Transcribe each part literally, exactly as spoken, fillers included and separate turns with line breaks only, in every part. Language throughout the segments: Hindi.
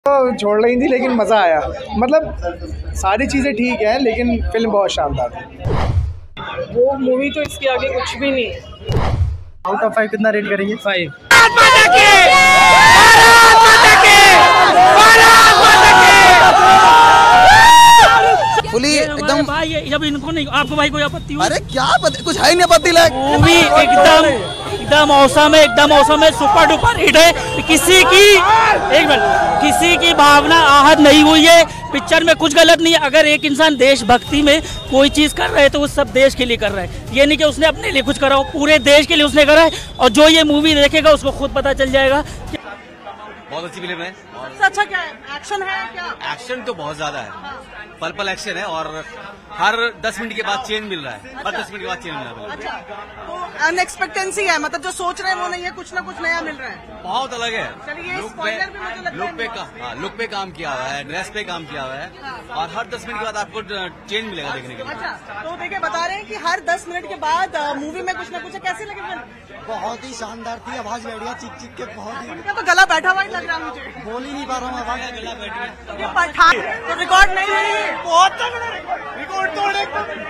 तो छोड़ रही थी लेकिन मज़ा आया। मतलब सारी चीज़ें ठीक है लेकिन फिल्म बहुत शानदार थी।
वो मूवी तो इसके आगे कुछ भी नहीं।
आउट ऑफ फाइव कितना रेट करेंगे? फाइव।
फुली एकदम
भाई, जब इनको नहीं, आपको भाई कोई आपत्ति हुई?
अरे क्या पता, कुछ है ही नहीं आपत्ति लायक।
मूवी एकदम एकदम औसम है, एकदम औसम है, सुपर डुपर हिट है। किसी की एक मिनट किसी की भावना आहत नहीं हुई है। पिक्चर में कुछ गलत नहीं है। अगर एक इंसान देशभक्ति में कोई चीज कर रहा है तो वो सब देश के लिए कर रहा है। ये नहीं कि उसने अपने लिए कुछ करा हो, पूरे देश के लिए उसने करा है। और जो ये मूवी देखेगा उसको खुद पता चल जाएगा।
बहुत अच्छी फिल्म है।
सबसे अच्छा क्या है? एक्शन है क्या?
एक्शन तो बहुत ज्यादा है, पल पल एक्शन है और हर दस मिनट के बाद चेंज मिल रहा है। हर दस मिनट के बाद चेंज मिल रहा है।
अच्छा, तो अनएक्सपेक्टेंसी है, मतलब जो सोच रहे हैं वो नहीं है, कुछ ना कुछ नया मिल रहा है।
बहुत अलग है।
चलिए,
लुक
स्पॉइलर भी मुझे लगता
पे
है
लुक पे का, हाँ, लुक पे काम किया हुआ है, ड्रेस पे काम किया हुआ है और हर दस मिनट के बाद आपको चेंज मिलेगा देखने के लिए।
अच्छा, तो देखिए बता रहे हैं कि हर दस मिनट के बाद मूवी में कुछ ना कुछ कैसे लगे फिल्म?
बहुत ही शानदार थी। आवाज बैठ गया चीख चीख के, बहुत ही।
उनका तो गला बैठा हुआ ही लग रहा है मुझे।
बोल ही नहीं पा रहा हूँ, आवाज गला बैठ गया।
ये पठान तो रिकॉर्ड नहीं है, बहुत रिकॉर्ड तोड़े।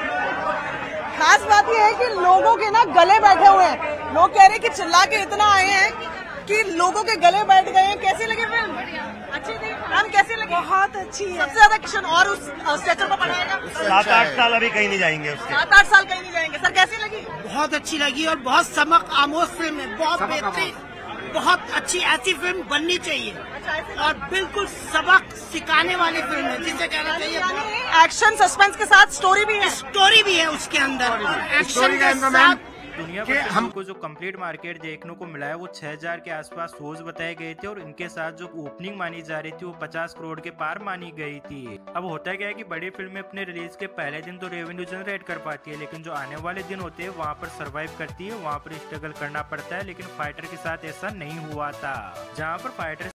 खास बात ये है कि लोगों के ना गले बैठे हुए हैं। लोग कह रहे हैं कि चिल्ला के इतना आए हैं कि लोगों के गले बैठ गए हैं। कैसी लगी फिल्म? अच्छी थी। हम कैसी लगी? बहुत अच्छी है। सबसे ज्यादा एक्शन और उस स्ट्रेचर पर पढ़ाएगा।
सात आठ साल अभी कहीं नहीं जाएंगे उसके।
सात आठ साल कहीं नहीं जाएंगे। सर कैसी लगी?
बहुत अच्छी लगी और बहुत समक आमोज फिल्म है, बहुत बेहतरीन, बहुत अच्छी। ऐसी फिल्म बननी चाहिए और बिल्कुल सबक सिखाने वाली फिल्म है, जिसे कहना चाहिए
एक्शन सस्पेंस के साथ स्टोरी भी है।
स्टोरी भी है उसके अंदर, एक्शन के साथ।
दुनिया भर से हमको जो कंप्लीट मार्केट देखने को मिला है वो छह हज़ार के आसपास शोज बताए गए थे और इनके साथ जो ओपनिंग मानी जा रही थी वो पचास करोड़ के पार मानी गई थी। अब होता क्या है कि बड़ी फिल्में अपने रिलीज के पहले दिन तो रेवेन्यू जनरेट कर पाती है, लेकिन जो आने वाले दिन होते हैं वहाँ पर सर्वाइव करती है, वहाँ पर स्ट्रगल करना पड़ता है। लेकिन फाइटर के साथ ऐसा नहीं हुआ था, जहाँ पर फाइटर